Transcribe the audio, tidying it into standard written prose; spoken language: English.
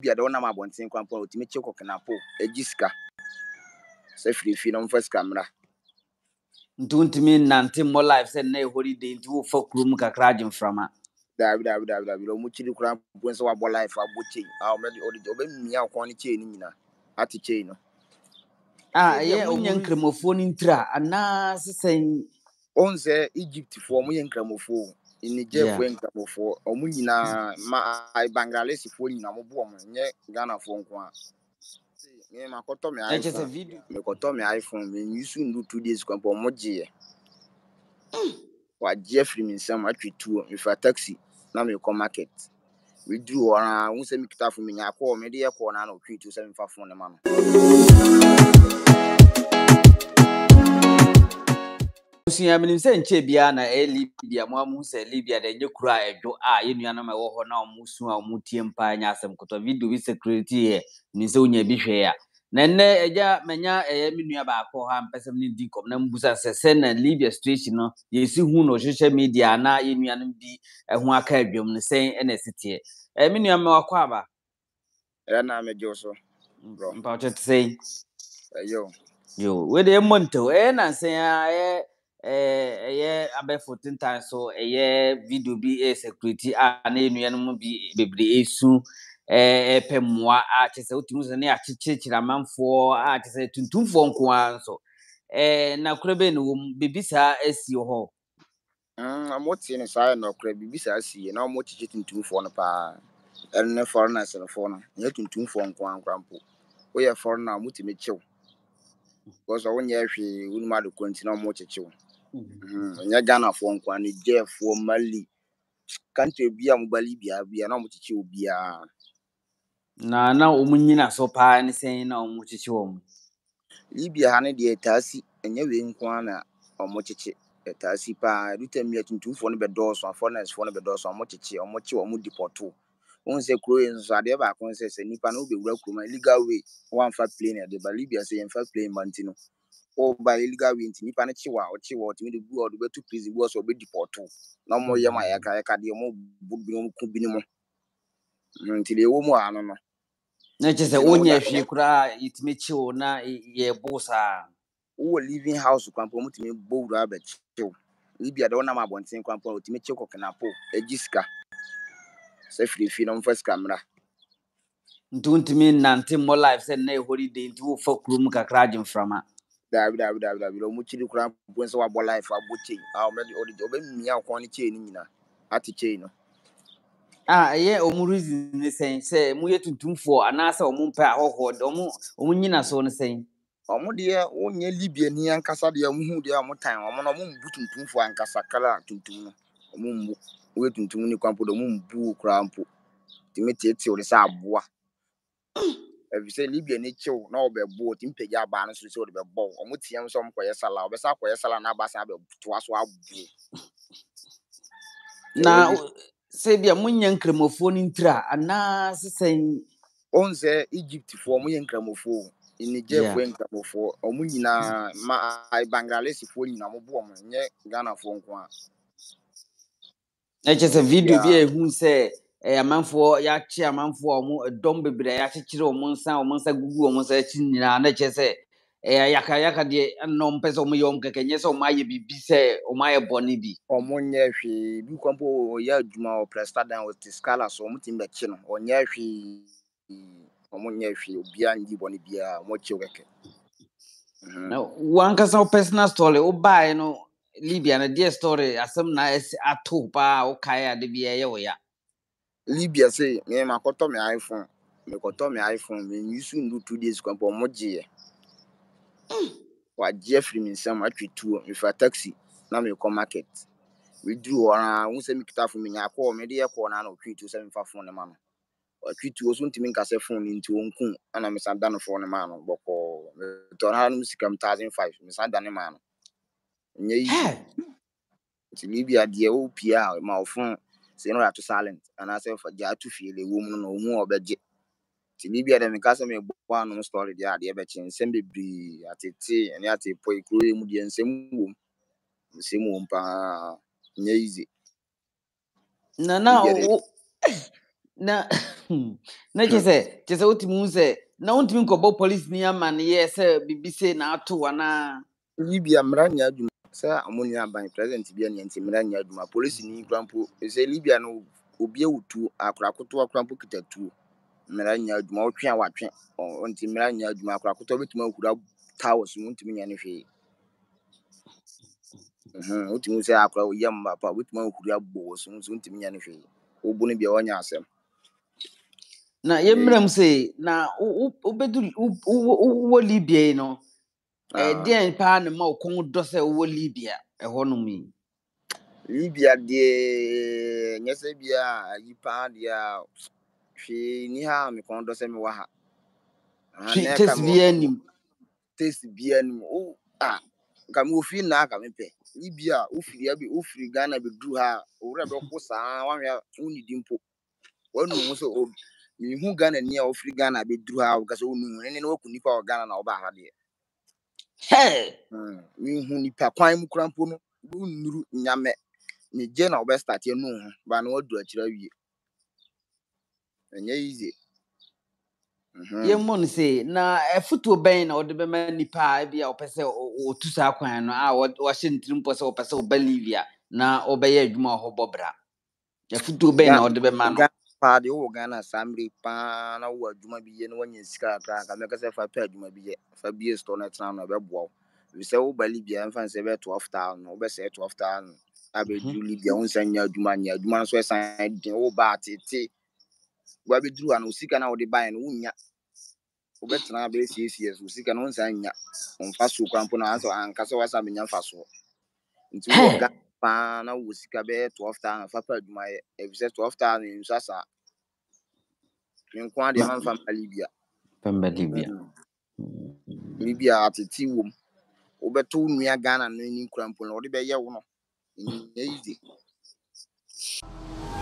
Libya don't have one thing kwampo to me choko kenapo ejiska se free no first camera Don't mean nanti more life said nay holiday into folk room kakrajin from her. David muchiri kura when so about life abuchi I'll make the obe me akon chain na ati chain no Yeah, onyan cremophone intra and na saying on say Egypt for mu yenkramofo Niger for yenkramofo omu nyina ma Bangladesh for nyina mo bo mo nye Ghana for nko a me makoto me iPhone me koto me iPhone me use ndu 2 days kwampo mo je wa Jeffrey minsam atwetu me fa taxi na me ko market we do ora won say me kita for me nya ko me de ko na na otwetu say me fa phone ne ma no Usia minim se nche bia na Libya mo amu se Libya de nye kura edo yenu ana ma wo ho na omusu a omutie mpa nya asem koto video bi security ye ni se onya bi hwe ya na nne eja menya menua ba akọ ha mpesem ni di kom na mbusa se na Libya situation no ye si hu no social media na yenu anu bi ho aka adwom ne se na sitie menua ma wakọ aba na me joso bro mpa chat say yo we de monto na se abe 14 times so video bi security na enuanom bi bebre esu pemmoa chese otimi se na ya chichira manfo chese tuntumfo nko anso na kurebe no bibisa esi ho amoti ne sai no kra bibisa asi na mo chichi tuntumfo no pa ene foreigners no fo no ye tuntumfo nko ankrampo wo ye foreigner mutimi chew because wonye hwe unuma de kontina mo chichew nya Ghana fo nko ani jefo Mali country bia mo Libya bia na mo chichew bia na omunyina so pa ne sen na omuchichew Libya ha ne de tasi enye we nko ana omo chiche tasi pa rutemia tuntumfo no be doso foreigners fo no be doso omo chiche omo deporto won se kro enso ade ba kon se nipa no be wura kro illegal way one fa plane de ba Libya se en fa plane mantino o ba illegal way ntini nipa ne chiwa o timi de bu o do betu prison bu so be deporto na mo ye ma ya ka de mo bu bi no ku bi ni mo ntile wo mu ano no na chese onye hwe kura itime chiwo na ye bosa wo living house kwampo mutimi bowura ba chiw Libya de wona ma bonten kwampo otimi chiw kokenapo ejiska se free no first camera ntuntimi nanti more life said na holiday nti folk room kakrajin from her David muchiri kura when so about life abuchi I'll make the obe me akon chain nyina ati chain no omu reason ne say mu yetuntumfo anasa omu mpa ahoho de omu nyina so ne sen omo de onye Libya ni ankasa de amuhu de amotan omo no omo mbutuntumfo ankasa kala tuntum no omo mbu we tuntum ni kwampo de omo mbu kura ampo timetieti o de sa aboa if say Libya ni chiw na obebo timpeja ba no so se o de bebo omo tiam so mkoye sala obesa koye sala na ba sa be to aso abu na se bia munya nkremofo ni ntra ana sen onse Egypt for mu yenkramofo Niger for yenkramofo omu nyina ma Bangladesh for nyina mo bo mo nye Ghana for nko a chese video bi ehun se amanfo ya chi amanfo omu dom bebre ya chichire omu nsa gugu omu nsa chi nyina na chese yaka de no mpese omu yom kekenye se omu aye bibi se omu aye boni bi omu nye hwe bi kwampo ya adwuma o prestadan with scala so omu timbe chi no onye hwe omu nye hwe obia ndi boni bia omu chi weke na wankasa personal story o buy no Libya na dear story asem na ato pa o kai de bia ye wo ya Libya say me makoto me iPhone me use ndu 2 days kwampo omu je wa Jeffrey minsam atwetu me fa taxi na me ko market we do ora won say me kita for me nya ko me de ko na na otwetu say me fa phone ne ma no atwetu oso ntimi nkase phone nti onku ana me sa dan phone ne ma no boko me to na no sikam 1005 me sa dan ma no nya easy ti Libya de o pia ma o phone say no to silent ana say for ja to feel e wo mu no hu obeje ti Libya de me kase me bo anu story de ade be chen sem bebri atete ene ate poi kuro mu de nsem wom pa nya easy na na na chese utimi say na untimi ko police ni ama ne ye say bibi say na ato wana Libya mranya adwuma sɛ amoni aban president bia ne nti mranya adwuma police ni krampo sɛ Libya no obi awutu akorakoto akrampo kitatuo mranya adwuma otwe a watwe nti mranya adwuma akorakoto betuma ahura towers mu ntimi nya ne hwe utimi sɛ akora oyamba pa betuma ahura bo so ntimi nya ne hwe obu ne bia onya asɛm na yemram say na obedu wo Libya no den pa na ma okon do say wo Libya ho no mi Libya de nyese bia ayi pa dia hwe ni ha me kon do sɛ me wa ha na ka test me bia nim test bia nim o ka me ofi na ka me pɛ Libya ofiri Ghana be duru ha owura be ko saa wanhwe uni dimpo wanu ho so me hu Ghana ni a ofiri Ghana be duru ha o ka so unu ne no ku nipa o Ghana na o ba ha de hey me hu nipa kwan mu krampo no unuru nyame ni je na o be start enu ho ba na wadu akira wie enye easy yemmon say na efutuo ben na ode be ma nipa bia opese o tu sa kwan no a wo hye ntirimpo say opese o ba Libya na obeye adwuma ho bobra efutuo ben na ode be ma no pa de wo Ghana samre pa na wo adwuma bi ye no wanya sika akra ka me ka se fa pa adwuma bi ye fa bi store na tena no be boa we say wo ba Libya mfa se be 12,000 no be say 12,000 abe duru Libya won san nya adwuma no so san de wo ba tete wo be duru an sika na wo de ban no wunya wo be tena be siesie so sika no won san nya on fa so krampo na anka se wasa menya fa so nti wo ga pa na wo sika be 12,000 fa pa adwuma ye e be say 12,000 nso asa nkwa de man fam Libya pemba Libya Libya ateti wom obeto nua Ghana no ni krampo no de be ye wo no easy